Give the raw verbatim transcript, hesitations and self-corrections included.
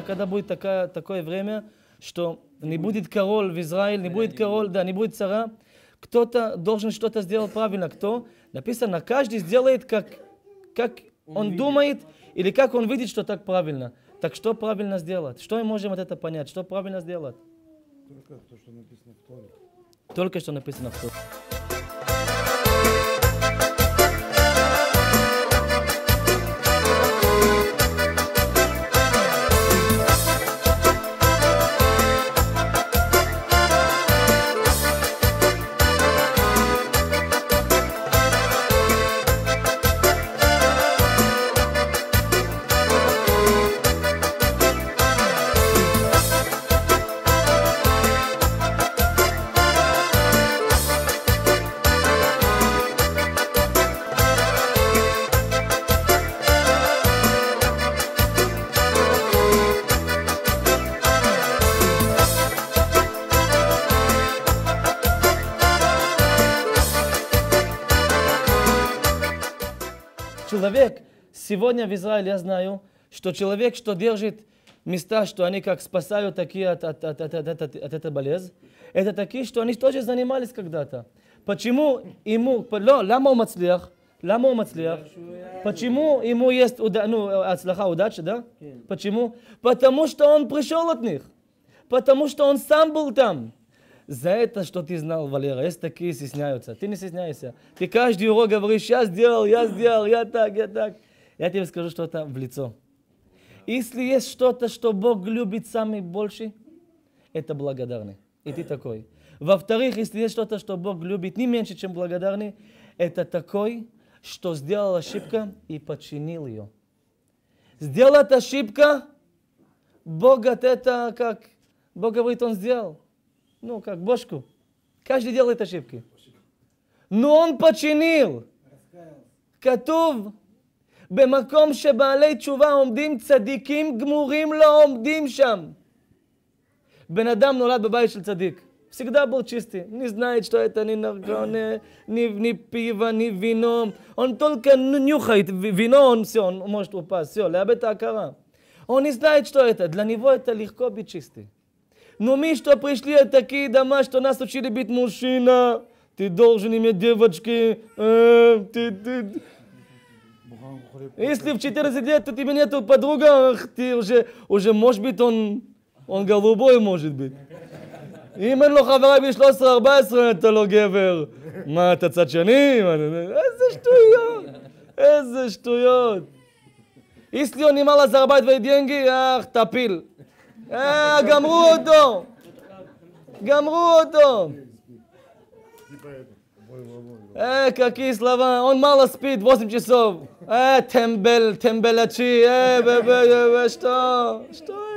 когда будет такая, такое время, что не будет король в Израиле, не будет король, да, не будет царя, кто-то должен что-то сделать правильно. Кто? Написано, каждый сделает, как, как он, он думает, или как он видит, что так правильно. Так что правильно сделать? Что мы можем от этого понять? Что правильно сделать? Только то, что написано в Торе. Только что написано в Торе. Человек, сегодня в Израиле я знаю, что человек, что держит места, что они как спасают такие от, от, от, от, от, от, от этой болезни, это такие, что они тоже занимались когда-то. Почему ему, лама он мацлиах, лама он мацлиах, почему ему есть ну, ацлаха, удача, да? Почему? Потому что он пришел от них, потому что он сам был там. За это, что ты знал, Валера, есть такие стесняются. Ты не стесняйся. Ты каждый урок говоришь, я сделал, я сделал, я так, я так. Я тебе скажу что-то в лицо. Если есть что-то, что Бог любит самый больше, это благодарный. И ты такой. Во-вторых, если есть что-то, что Бог любит не меньше, чем благодарный, это такой, что сделал ошибку и починил ее. Сделать ошибку, Бог от этого, как Бог говорит, он сделал. Ну, как бошку. Каждый делает ошибки. Но он починил. כתוב, במקום שבעלי תשובה עומדים צדיקים גמורים לא עומדים שם. בן אדם נולד בבית של צדיק. Всегда был чистый. Не знает, что это ни нарконы, ни, ни пиво, ни вино. Он только нюхает вино, он все, он может упасть. Все, לאבד ההכרה. Он не знает, что это. Для него это легко быть чистый. Но мы, что пришли от такие дома, что нас учили быть мужчина, ты должен иметь девочки, э, ты, ты. Если в четырнадцать лет у тебя нету подруга, ты уже, уже может быть, он, он голубой может быть. אם אין לו חברה ב-שלוש עשרה ארבע עשרה, אתה לא גבר. מה, אתה צד שני? איזה שטויות, איזה שטויות. если он не мало зарабатывает деньги, ах, топил. אה, גמרו אותו. גמרו אותו. אה, какие слова. Он мало спит, восемь часов. Э, тембель, тембелячи. Э, что? Что